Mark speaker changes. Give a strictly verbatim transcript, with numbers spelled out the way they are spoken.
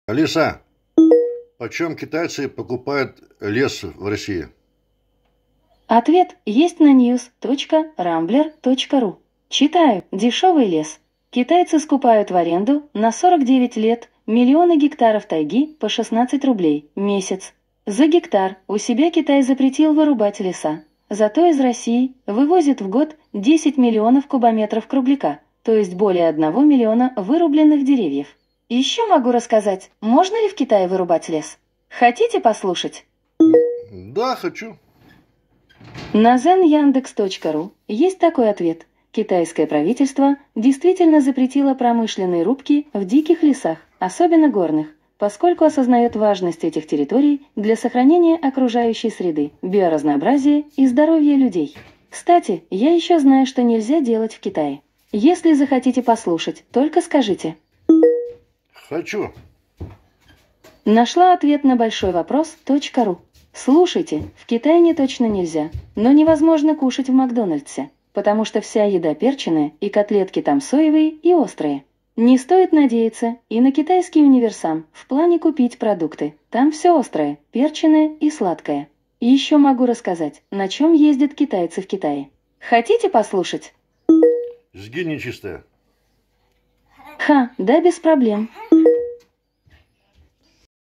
Speaker 1: Алиса, почем китайцы покупают лес в России?
Speaker 2: Ответ есть на news точка рамблер точка ру. Читаю. Дешевый лес. Китайцы скупают в аренду на сорок девять лет миллионы гектаров тайги по шестнадцать рублей в месяц. За гектар у себя Китай запретил вырубать леса. Зато из России вывозит в год десять миллионов кубометров кругляка, то есть более одного миллиона вырубленных деревьев. Еще могу рассказать, можно ли в Китае вырубать лес? Хотите послушать?
Speaker 1: Да, хочу.
Speaker 2: На зен яндекс точка ру есть такой ответ. Китайское правительство действительно запретило промышленные рубки в диких лесах, особенно горных, поскольку осознает важность этих территорий для сохранения окружающей среды, биоразнообразия и здоровья людей. Кстати, я еще знаю, что нельзя делать в Китае. Если захотите послушать, только скажите.
Speaker 1: Хочу.
Speaker 2: Нашла ответ на большой вопрос .ру. Слушайте, в Китае не точно нельзя, но невозможно кушать в Макдональдсе, потому что вся еда перченая, и котлетки там соевые и острые. Не стоит надеяться и на китайский универсам в плане купить продукты. Там все острое, перченое и сладкое. И еще могу рассказать, на чем ездят китайцы в Китае. Хотите послушать?
Speaker 1: Сгинь нечистая.
Speaker 2: Ха, да без проблем.